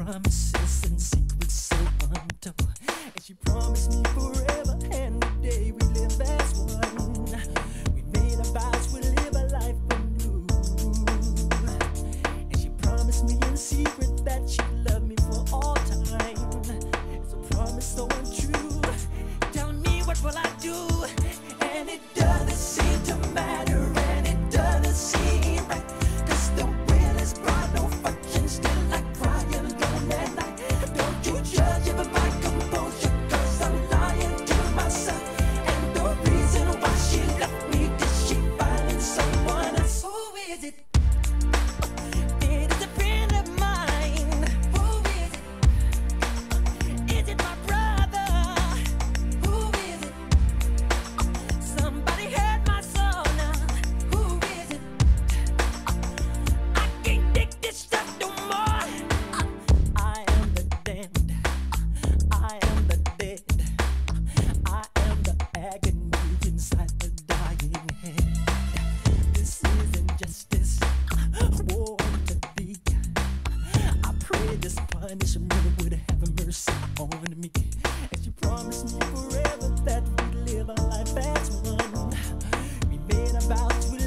promises and secrets so untold. And she promised me forever and the day we live as one. We made a vows we'd live a life anew. And she promised me in secret that she'd love me for all time. It's a promise so untrue. Tell me, what will I do? And it doesn't seem to matter, and it doesn't seem right. 'Cause the will is bright, no fortune, still I cry alone at night. Don't you judge even my composure, 'cause I'm lying to myself. And the reason why she left me, did she find someone else? Who is it? It is a friend of mine. Who is it? Is it my brother? Who is it? Somebody heard my soul now. Who is it? I can't take this stuff no more. I am the damned. I am the dead. I am the agony inside the dying head. This isn't justice. War to be. I pray this punishment would have mercy on me. And she promised me forever that we'd live a life as one. We made a vow to